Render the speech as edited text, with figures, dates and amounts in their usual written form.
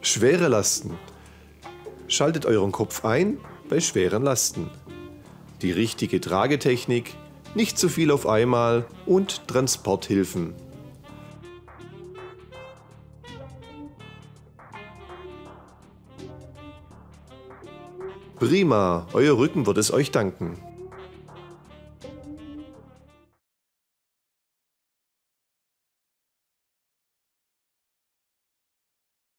Schwere Lasten. Schaltet euren Kopf ein bei schweren Lasten. Die richtige Tragetechnik, nicht zu viel auf einmal und Transporthilfen. Prima, euer Rücken wird es euch danken.